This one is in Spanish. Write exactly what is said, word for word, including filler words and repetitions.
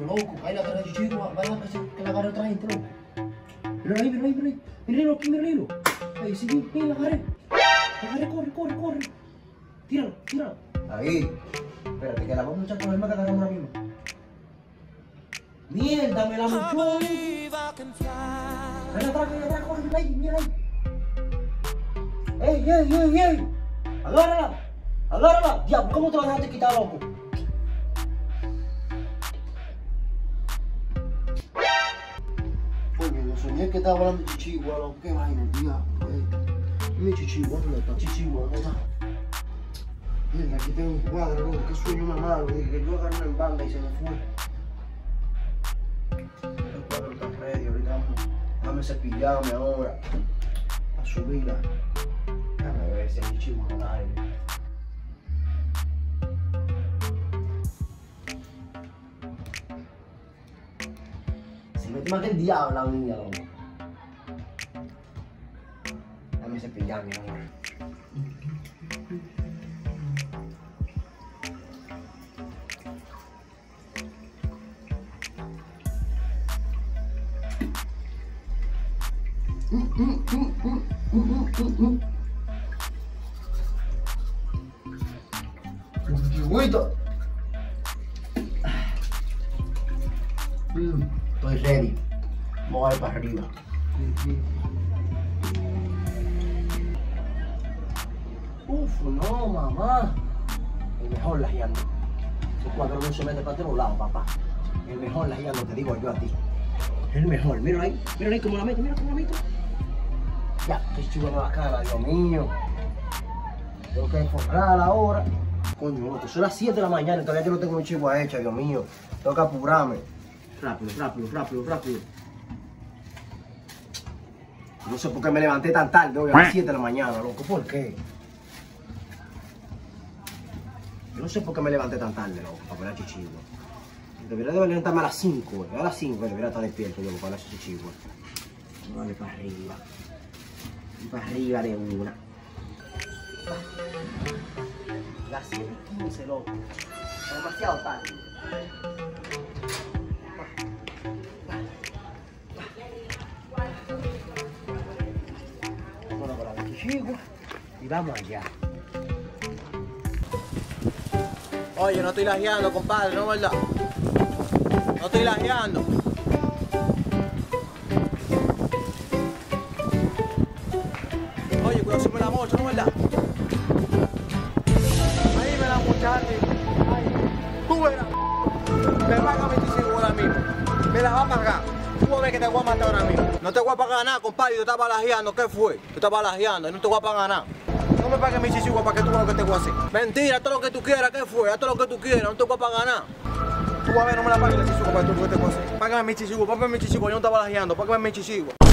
loco. Ahí la agarra chichigua. Vaya que, se, que la agarre otra gente, loco. Mira ahí, mira ahí, mira ahí. Mira aquí, mira ahí. Ahí, sí, sí, la agarré. La agarré, corre, corre, corre. Tíralo, tíralo. Ahí. Espérate, que la vamos a echar con el más que agarramos ahora mismo. Mierda, me la muchó ahí. Ven atrás, ven atrás, corre, mira ahí, mira ahí. ¡Ey, ey, ey, ey! ¡Agárrala! ¡Agárrala! Diablo, ¿cómo te la dejaste quitar, loco? Coño, yo soñé que estaba hablando de chichigua, loco. Qué vaina, diablo, eh. Mi chichigua, ¿dónde está? Chichigua, ¿dónde está? Mira, aquí tengo un cuadro, loco. Qué sueño más malo. Dije que yo agarré en banda y se me fue. El cuadro está ready, ahorita vamos. Déjame cepillarme ahora. Para subirla. Déjame ver si hay chivo en el aire. Se mete más que el diablo la niña, loco. Déjame cepillarme ahora. Mm, mm, mm, mm, mm, mm, mm. Chihuito. Mm, estoy ready. Vamos a ir para arriba. Uf, no, mamá. El mejor lajeando. Ese cuadro no se mete para todos lados, papá. El mejor lajeando, te digo yo a ti. El mejor. Mira ahí, mira ahí cómo la meto, mira cómo la meto. Ya, qué chivo la cara, Dios mío. Tengo que enfocarla ahora. Coño, loco, son las siete de la mañana y todavía yo no tengo mi chivo hecha, Dios mío. Tengo que apurarme. Rápido, rápido, rápido, rápido. No sé por qué me levanté tan tarde hoy a las siete de la mañana, loco. ¿Por qué? Yo no sé por qué me levanté tan tarde, loco, para poner chichivo. Debería de levantarme a las cinco, a las cinco debería estar despierto yo para ese chichivo. Vale, para arriba. Y para arriba de una. Las siete y quince, loco. Es demasiado tarde. Bueno, con la chichigua y vamos allá. Oye, no estoy lajeando, compadre, ¿no es verdad? No estoy lajeando. Oye, cuidado si me la mocho, ¿no es verdad? Ahí me la mochaste. Tú verás. Me paga veinticinco ahora mismo. Me la va a pagar. Tú vas a ver que te voy a matar ahora mismo. No te voy a pagar nada, compadre. Yo estaba lajeando. ¿Qué fue? Yo estaba lajeando y no te voy a pagar nada. No me pagues mi chichigua para que tú veas lo que te voy a hacer. Mentira, todo lo que tú quieras, ¿qué fue? Haz todo lo que tú quieras, no te voy a pagar nada. Tú vas a ver, no me la pagues la chichigua para que tú veas lo que te voy a hacer. Págame mi chichigua, págame mi chichigua, yo no estaba lajeando, págame mi chichigua.